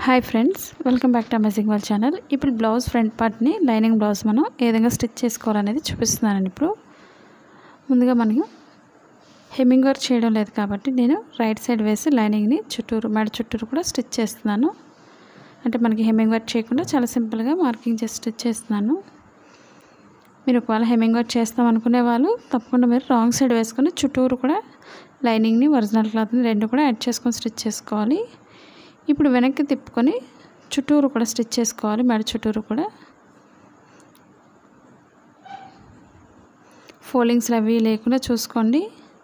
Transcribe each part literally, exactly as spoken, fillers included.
Hi friends, welcome back to amazing world channel. ఇప్పుడు blouse front పార్ట్ని lining blouse మనం ఏ విధంగా స్టిచ్ చేసుకోవాలనేది చూపిస్తున్నానండి. ఇప్పుడు ముందుగా మనకు హెమ్మింగ్ వర్క్ చేయడం లేదు కాబట్టి నేను రైట్ సైడ్ వేసి లైనింగ్ని చుట్టూరు మెడ చుట్టూరు కూడా స్టిచ్ చేస్తున్నాను. అంటే మనకి హెమ్మింగ్ వర్క్ చేయకుండా చాలా సింపుల్గా మార్కింగ్ చేసి స్టిచ్ చేస్తున్నాను. మీరు ఒకవేళ హెమ్మింగ్ వర్క్ చేస్తాం అనుకునే వాళ్ళు తప్పకుండా మీరు రాంగ్ సైడ్ వేసుకొని చుట్టూరు కూడా లైనింగ్ని ఒరిజినల్ క్లాత్ని రెండు కూడా యాడ్ చేసుకొని స్టిచ్ చేసుకోవాలి. ఇప్పుడు వెనక్కి తిప్పుకొని చుట్టూరు కూడా స్టిచ్ చేసుకోవాలి. మెడ చుట్టూరు కూడా ఫోల్డింగ్స్ అవి లేకుండా చూసుకోండి.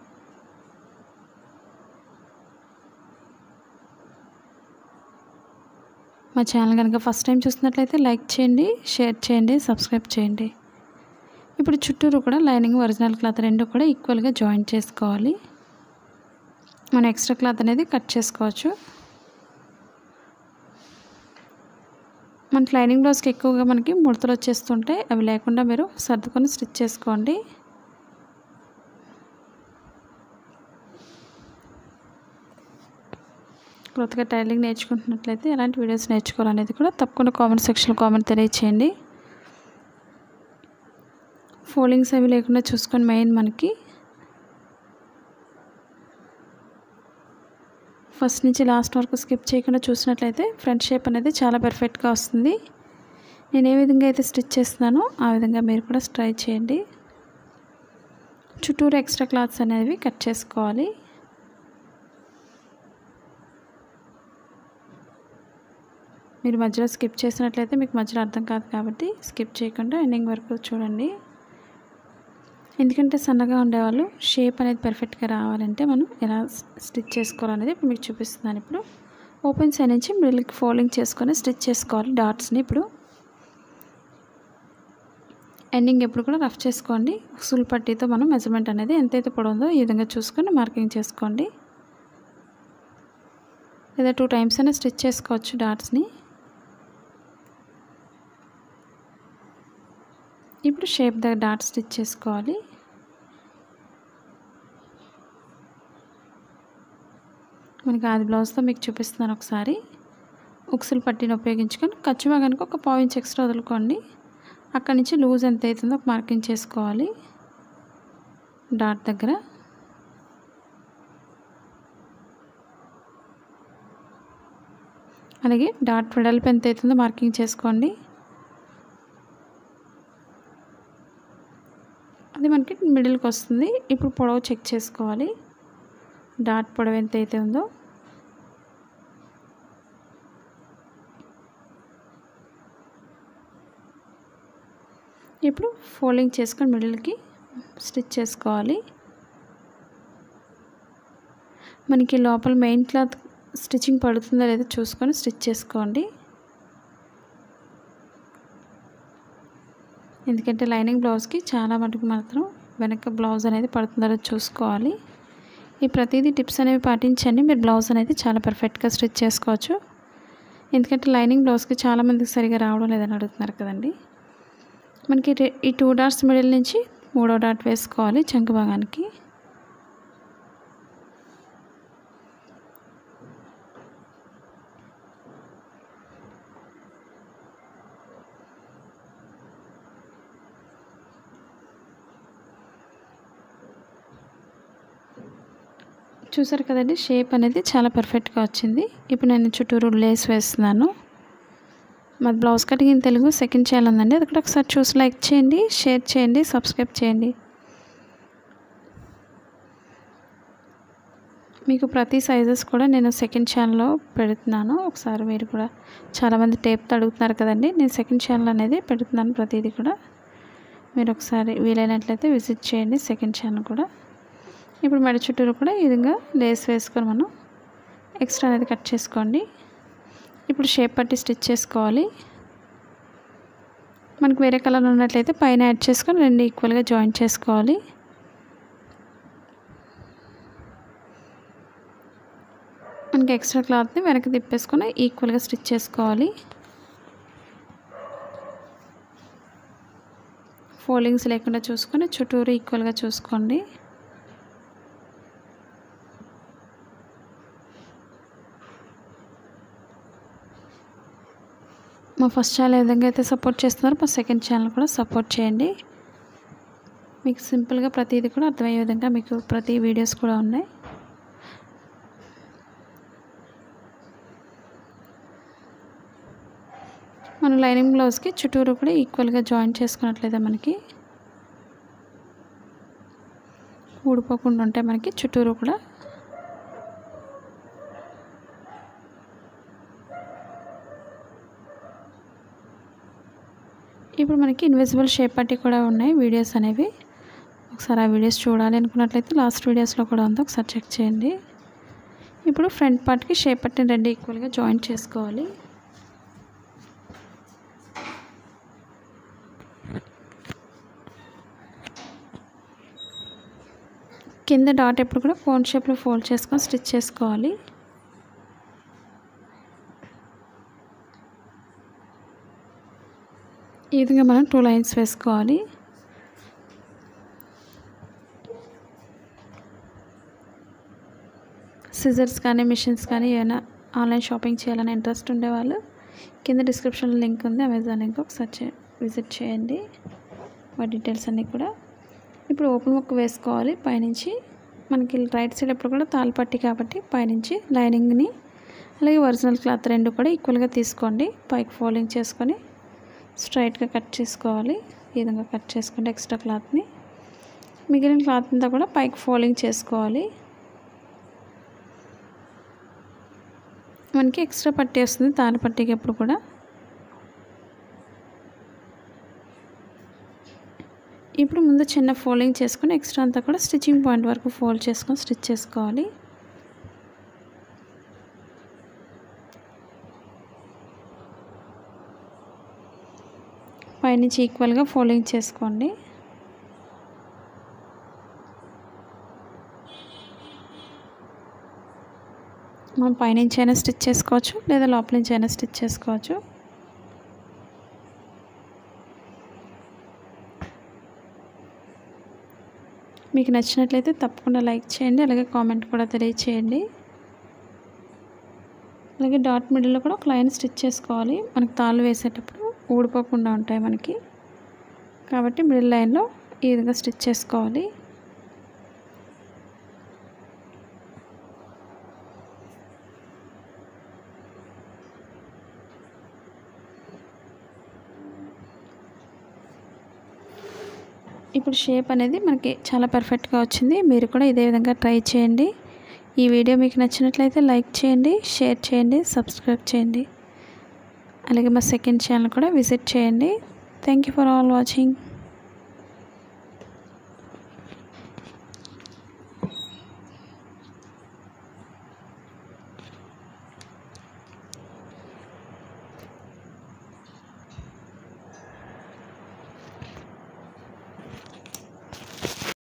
మా ఛానల్ కనుక ఫస్ట్ టైం చూస్తున్నట్లయితే లైక్ చేయండి, షేర్ చేయండి, సబ్స్క్రైబ్ చేయండి. ఇప్పుడు చుట్టూరు కూడా లైనింగ్ ఒరిజినల్ క్లాత్ రెండు కూడా ఈక్వల్గా జాయిన్ చేసుకోవాలి. మనం ఎక్స్ట్రా క్లాత్ అనేది కట్ చేసుకోవచ్చు. మనకి లైనింగ్ బ్లౌజ్కి ఎక్కువగా మనకి ముడతలు వచ్చేస్తుంటే అవి లేకుండా మీరు సర్దుకొని స్టిచ్ చేసుకోండి. కొత్తగా టైలరింగ్ నేర్చుకుంటున్నట్లయితే ఎలాంటి వీడియోస్ నేర్చుకోవాలనేది కూడా తప్పకుండా కామెంట్ సెక్షన్లో కామెంట్ తెలియచేయండి. ఫోల్డింగ్స్ అవి లేకుండా చూసుకొని మెయిన్ మనకి ఫస్ట్ నుంచి లాస్ట్ వరకు స్కిప్ చేయకుండా చూసినట్లయితే ఫ్రంట్ షేప్ అనేది చాలా పర్ఫెక్ట్గా వస్తుంది. నేను ఏ విధంగా అయితే స్టిచ్ చేస్తున్నానో ఆ విధంగా మీరు కూడా ట్రై చేయండి. చుట్టూరు ఎక్స్ట్రా క్లాత్స్ అనేవి కట్ చేసుకోవాలి. మీరు మధ్యలో స్కిప్ చేసినట్లయితే మీకు మధ్యలో అర్థం కాదు కాబట్టి స్కిప్ చేయకుండా ఎండింగ్ వరకు చూడండి. ఎందుకంటే సన్నగా ఉండేవాళ్ళు షేప్ అనేది పర్ఫెక్ట్గా రావాలంటే మనం ఎలా స్టిచ్ చేసుకోవాలనేది ఇప్పుడు మీకు చూపిస్తున్నాను. ఇప్పుడు ఓపెన్ సైడ్ నుంచి మిడిల్కి ఫోల్డింగ్ చేసుకొని స్టిచ్ చేసుకోవాలి డాట్స్ని. ఇప్పుడు ఎండింగ్ ఎప్పుడు కూడా రఫ్ చేసుకోండి. ఉక్సులు పట్టీతో మనం మెజర్మెంట్ అనేది ఎంతైతే పొడవుందో ఈ విధంగా చూసుకొని మార్కింగ్ చేసుకోండి. లేదా టూ టైమ్స్ అయినా స్టిచ్ చేసుకోవచ్చు డాట్స్ని. ఇప్పుడు షేప్ దగ్గర డాట్ స్టిచ్ చేసుకోవాలి. మనకి ఆది బ్లౌజ్తో మీకు చూపిస్తున్నాను. ఒకసారి ఉక్సులు పట్టీని ఉపయోగించుకొని ఖర్చు భాగానికి ఒక పావు ఇంచ్ ఎక్స్ట్రా వదులుకోండి. అక్కడి నుంచి లూజ్ ఎంత అవుతుందో ఒక మార్కింగ్ చేసుకోవాలి డాట్ దగ్గర. అలాగే డాట్ వెడల్పు ఎంత అవుతుందో మార్కింగ్ చేసుకోండి. అది మనకి మిడిల్కి వస్తుంది. ఇప్పుడు పొడవు చెక్ చేసుకోవాలి. డాట్ పొడవు ఎంత అయితే ఉందో ఇప్పుడు ఫోల్డింగ్ చేసుకొని మిడిల్కి స్టిచ్ చేసుకోవాలి. మనకి లోపల మెయిన్ క్లాత్ స్టిచ్చింగ్ పడుతుందో లేదో చూసుకొని స్టిచ్ చేసుకోండి. ఎందుకంటే లైనింగ్ బ్లౌజ్కి చాలా మటుకు మాత్రం వెనక బ్లౌజ్ అనేది పడుతుందో చూసుకోవాలి. ఈ ప్రతిదీ టిప్స్ అనేవి పాటించండి. మీరు బ్లౌజ్ అనేది చాలా పర్ఫెక్ట్గా స్టిచ్ చేసుకోవచ్చు. ఎందుకంటే లైనింగ్ బ్లౌజ్కి చాలామందికి సరిగా రావడం లేదని అడుగుతున్నారు కదండి. మనకి ఈ టూ డాట్స్ మిడిల్ నుంచి మూడో డాట్ వేసుకోవాలి చంక భాగానికి. చూసారు కదండి, షేప్ అనేది చాలా పర్ఫెక్ట్గా వచ్చింది. ఇప్పుడు నేను చుట్టూరు లేస్ వేస్తున్నాను. మరి blouse cutting in Telugu second channel ఉందండి, అది కూడా ఒకసారి చూసి లైక్ చేయండి, షేర్ చేయండి, సబ్స్క్రైబ్ చేయండి. మీకు ప్రతి సైజెస్ కూడా నేను సెకండ్ ఛానల్లో పెడుతున్నాను. ఒకసారి మీరు కూడా చాలామంది టేప్తో అడుగుతున్నారు కదండి, నేను సెకండ్ ఛానల్ అనేది పెడుతున్నాను. ప్రతిదీ కూడా మీరు ఒకసారి వీలైనట్లయితే విజిట్ చేయండి సెకండ్ ఛానల్ కూడా. ఇప్పుడు మెడ చుట్టూరు కూడా ఈ విధంగా లేస్ వేసుకొని మనం ఎక్స్ట్రా అనేది కట్ చేసుకోండి. ఇప్పుడు షేప్ పట్టి స్టిచ్ చేసుకోవాలి. మనకు వేరే కలర్ ఉన్నట్లయితే పైన యాడ్ చేసుకొని రెండు ఈక్వల్గా జాయిన్ చేసుకోవాలి. మనకి ఎక్స్ట్రా క్లాత్ని వెనక్కి తిప్పేసుకొని ఈక్వల్గా స్టిచ్ చేసుకోవాలి. ఫోల్డింగ్స్ లేకుండా చూసుకొని చుట్టూరు ఈక్వల్గా చూసుకోండి. మా ఫస్ట్ ఛానల్ ఏ విధంగా అయితే సపోర్ట్ చేస్తున్నారో మా సెకండ్ ఛానల్ కూడా సపోర్ట్ చేయండి. మీకు సింపుల్గా ప్రతిదీ కూడా అర్థమయ్యే విధంగా మీకు ప్రతి వీడియోస్ కూడా ఉన్నాయి. మనం లైనింగ్ బ్లౌజ్కి చుట్టూరు కూడా ఈక్వల్గా జాయిన్ చేసుకున్నట్లయితే మనకి ఊడిపోకుండా ఉంటాయి. మనకి చుట్టూరు కూడా ఇప్పుడు మనకి ఇన్విజిబుల్ షేప్ పట్టి కూడా ఉన్నాయి వీడియోస్ అనేవి. ఒకసారి ఆ వీడియోస్ చూడాలి అనుకున్నట్లయితే లాస్ట్ వీడియోస్లో కూడా ఉంది, ఒకసారి చెక్ చేయండి. ఇప్పుడు ఫ్రంట్ పార్ట్కి షేప్ పట్టిని రెండు ఈక్వల్గా జాయిన్ చేసుకోవాలి. కింద డాట్ ఎప్పుడు కూడా కోన్ షేప్లో ఫోల్డ్ చేసుకొని స్టిచ్ చేసుకోవాలి. ఈ విధంగా మనం టూ లైన్స్ వేసుకోవాలి. సిజర్స్ కానీ మిషన్స్ కానీ ఏమైనా ఆన్లైన్ షాపింగ్ చేయాలని ఇంట్రెస్ట్ ఉండేవాళ్ళు కింద డిస్క్రిప్షన్లో లింక్ ఉంది, అమెజాన్ లింక్, ఒకసారి విజిట్ చేయండి వాటి డీటెయిల్స్ అన్నీ కూడా. ఇప్పుడు ఓపెన్ ముక్క వేసుకోవాలి. పైనుంచి మనకి రైట్ సైడ్ ఎప్పుడు కూడా తాళ్ళపట్టి కాబట్టి పైనుంచి లైనింగ్ని అలాగే ఒరిజినల్ క్లాత్ రెండు కూడా ఈక్వల్గా తీసుకోండి. పైకి ఫోల్డింగ్ చేసుకొని స్ట్రైట్గా కట్ చేసుకోవాలి. ఈ విధంగా కట్ చేసుకుంటే ఎక్స్ట్రా క్లాత్ని మిగిలిన క్లాత్ అంతా కూడా పైకి ఫోల్డింగ్ చేసుకోవాలి. మనకి ఎక్స్ట్రా పట్టి వస్తుంది తాళ్ళ పట్టికి ఎప్పుడు కూడా. ఇప్పుడు ముందు చిన్న ఫోల్డింగ్ చేసుకొని ఎక్స్ట్రా అంతా కూడా స్టిచ్చింగ్ పాయింట్ వరకు ఫోల్డ్ చేసుకొని స్టిచ్ చేసుకోవాలి. పైనుంచి ఈక్వల్గా ఫోల్డింగ్ చేసుకోండి. మనం పైనుంచి అయినా స్టిచ్ చేసుకోవచ్చు లేదా లోపల నుంచి అయినా స్టిచ్ చేసుకోవచ్చు. మీకు నచ్చినట్లయితే తప్పకుండా లైక్ చేయండి, అలాగే కామెంట్ కూడా తెలియచేయండి. అలాగే డాట్ మిడిల్లో కూడా ఒక లైన్ స్టిచ్ చేసుకోవాలి. మనకి తాళ్ళు వేసేటప్పుడు ఊడిపోకుండా ఉంటాయి మనకి, కాబట్టి మిడిల్ లైన్లో ఈ విధంగా స్టిచ్ చేసుకోవాలి. ఇప్పుడు షేప్ అనేది మనకి చాలా పర్ఫెక్ట్గా వచ్చింది. మీరు కూడా ఇదే విధంగా ట్రై చేయండి. ఈ వీడియో మీకు నచ్చినట్లయితే లైక్ చేయండి, షేర్ చేయండి, సబ్స్క్రైబ్ చేయండి. అలాగే మా సెకండ్ ఛానల్ కూడా విజిట్ చేయండి. Thank you for all watching.